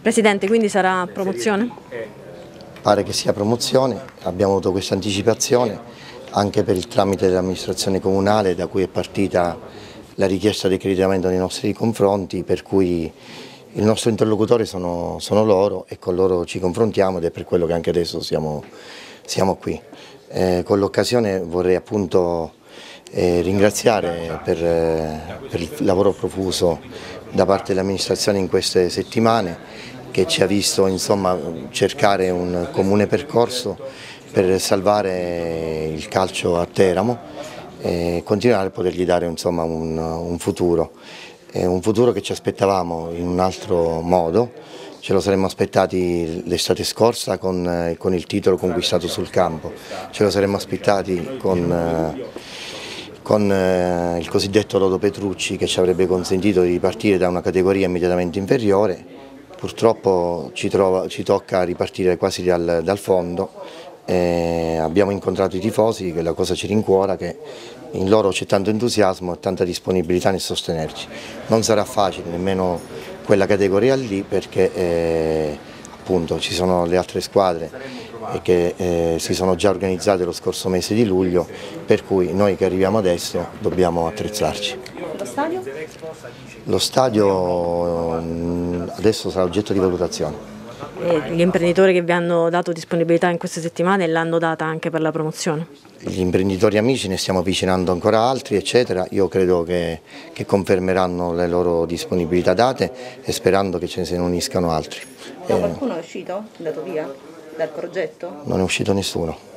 Presidente, quindi sarà promozione? Pare che sia promozione, abbiamo avuto questa anticipazione anche per il tramite dell'amministrazione comunale da cui è partita la richiesta di accreditamento nei nostri confronti, per cui il nostro interlocutore sono loro e con loro ci confrontiamo ed è per quello che anche adesso siamo qui. Con l'occasione vorrei appunto ringraziare per il lavoro profuso da parte dell'amministrazione in queste settimane, che ci ha visto insomma cercare un comune percorso per salvare il calcio a Teramo e continuare a potergli dare insomma un futuro che ci aspettavamo in un altro modo. Ce lo saremmo aspettati l'estate scorsa con il titolo conquistato sul campo, ce lo saremmo aspettati con il cosiddetto Lodo Petrucci, che ci avrebbe consentito di ripartire da una categoria immediatamente inferiore. Purtroppo ci tocca ripartire quasi dal fondo. Abbiamo incontrato i tifosi, che la cosa ci rincuora, che in loro c'è tanto entusiasmo e tanta disponibilità nel sostenerci. Non sarà facile nemmeno quella categoria lì, perché appunto ci sono le altre squadre che si sono già organizzate lo scorso mese di luglio, per cui noi che arriviamo adesso dobbiamo attrezzarci. Lo stadio? Lo stadio adesso sarà oggetto di valutazione. Gli imprenditori che vi hanno dato disponibilità in queste settimane l'hanno data anche per la promozione? Gli imprenditori amici, ne stiamo avvicinando ancora altri eccetera, io credo che confermeranno le loro disponibilità date e sperando che ce ne uniscano altri. Da qualcuno è uscito? È andato via dal progetto? Non è uscito nessuno.